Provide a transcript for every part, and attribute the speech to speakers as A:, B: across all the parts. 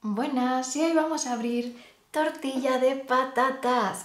A: Buenas, y hoy vamos a abrir tortilla de patatas.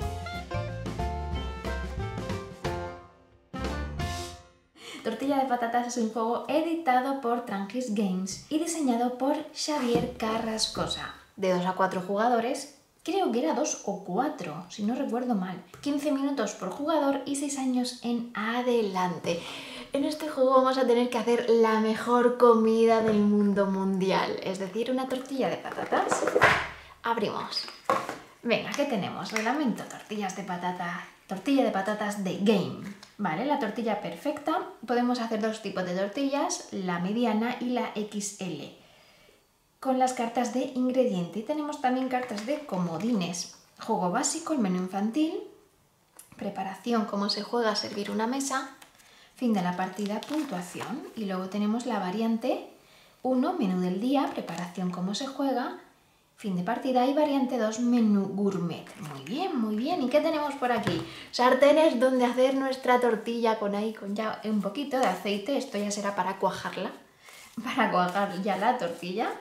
A: Tortilla de patatas es un juego editado por Trangis Games y diseñado por Xavier Carrascosa. De 2 a 4 jugadores, creo que era 2 o 4, si no recuerdo mal. 15 minutos por jugador y 6 años en adelante. En este juego vamos a tener que hacer la mejor comida del mundo mundial, es decir, una tortilla de patatas. Abrimos. Venga, ¿qué tenemos? Reglamento, tortillas de patata, tortilla de patatas de Game. Vale, la tortilla perfecta. Podemos hacer 2 tipos de tortillas, la mediana y la XL. Con las cartas de ingrediente. Y tenemos también cartas de comodines. Juego básico, el menú infantil. Preparación, cómo se juega a servir una mesa. Fin de la partida, puntuación. Y luego tenemos la variante 1, menú del día, preparación, cómo se juega. Fin de partida y variante 2, menú gourmet. Muy bien, muy bien. ¿Y qué tenemos por aquí? Sartenes donde hacer nuestra tortilla con ya un poquito de aceite. Esto ya será para cuajarla. Para cuajar ya la tortilla.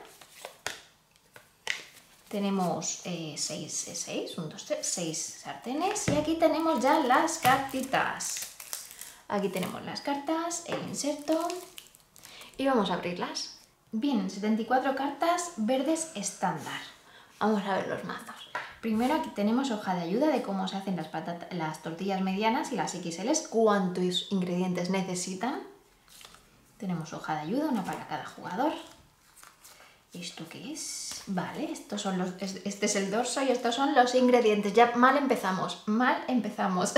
A: Tenemos 6 sartenes. Y aquí tenemos ya las cartitas. Aquí tenemos las cartas, el inserto. Y vamos a abrirlas. Bien, 74 cartas verdes estándar. Vamos a ver los mazos. Primero aquí tenemos hoja de ayuda de cómo se hacen las tortillas medianas y las XL, cuántos ingredientes necesitan. Tenemos hoja de ayuda, una para cada jugador. ¿Esto qué es? Vale, este es el dorso y estos son los ingredientes. Ya mal empezamos, mal empezamos.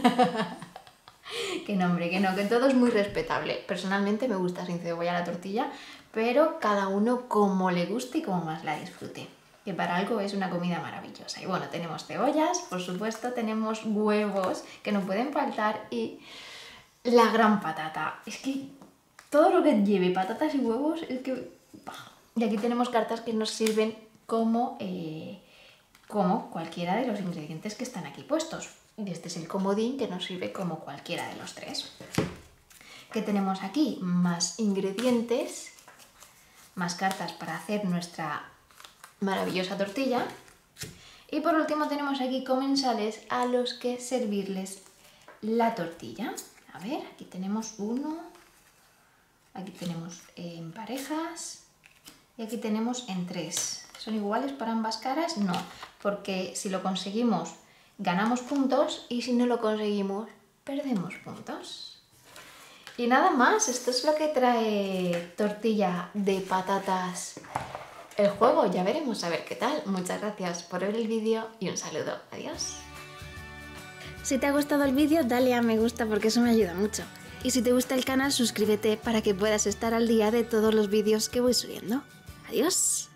A: Que no, hombre, que no, que todo es muy respetable. Personalmente me gusta sin cebolla la tortilla, pero cada uno como le guste y como más la disfrute. Que para algo es una comida maravillosa. Y bueno, tenemos cebollas, por supuesto, tenemos huevos que no pueden faltar y la gran patata. Es que todo lo que lleve patatas y huevos es que... Y aquí tenemos cartas que nos sirven como cualquiera de los ingredientes que están aquí puestos. Y este es el comodín que nos sirve como cualquiera de los 3. ¿Qué tenemos aquí? Más ingredientes, más cartas para hacer nuestra maravillosa tortilla. Y por último tenemos aquí comensales a los que servirles la tortilla. A ver, aquí tenemos uno, aquí tenemos en parejas y aquí tenemos en 3. ¿Son iguales para ambas caras? No, porque si lo conseguimos ganamos puntos y si no lo conseguimos, perdemos puntos. Y nada más, esto es lo que trae tortilla de patatas el juego. Ya veremos a ver qué tal. Muchas gracias por ver el vídeo y un saludo. Adiós.
B: Si te ha gustado el vídeo, dale a me gusta porque eso me ayuda mucho. Y si te gusta el canal, suscríbete para que puedas estar al día de todos los vídeos que voy subiendo. Adiós.